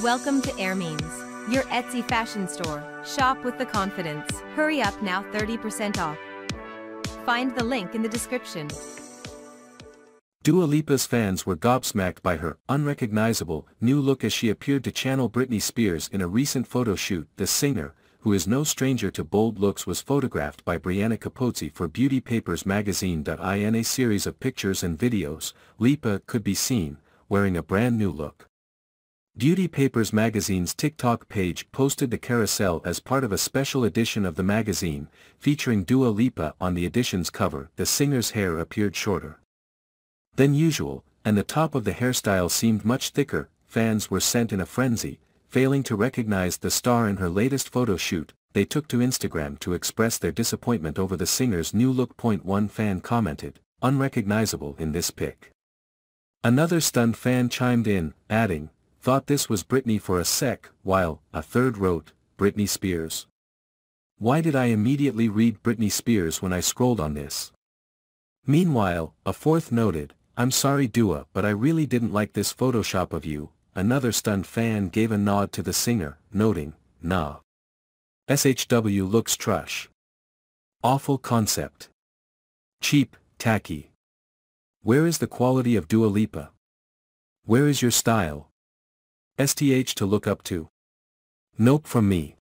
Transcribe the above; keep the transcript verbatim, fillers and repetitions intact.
Welcome to Air Memes, your Etsy fashion store. Shop with the confidence. Hurry up now, thirty percent off. Find the link in the description. Dua Lipa's fans were gobsmacked by her unrecognizable new look as she appeared to channel Britney Spears in a recent photo shoot. The singer, who is no stranger to bold looks, was photographed by Brianna Capozzi for Beauty Papers Magazine. In a series of pictures and videos, Lipa could be seen wearing a brand new look. Beauty Papers Magazine's TikTok page posted the carousel as part of a special edition of the magazine, featuring Dua Lipa on the edition's cover. The singer's hair appeared shorter than usual, and the top of the hairstyle seemed much thicker. Fans were sent in a frenzy, failing to recognize the star in her latest photo shoot. They took to Instagram to express their disappointment over the singer's new look. One fan commented, "Unrecognizable in this pic." Another stunned fan chimed in, adding, "Thought this was Britney for a sec," while a third wrote, "Britney Spears. Why did I immediately read Britney Spears when I scrolled on this?" Meanwhile, a fourth noted, "I'm sorry Dua, but I really didn't like this Photoshop of you." Another stunned fan gave a nod to the singer, noting, "Nah. S H W looks trash. Awful concept. Cheap, tacky. Where is the quality of Dua Lipa? Where is your style? S T H to look up to. Nope from me."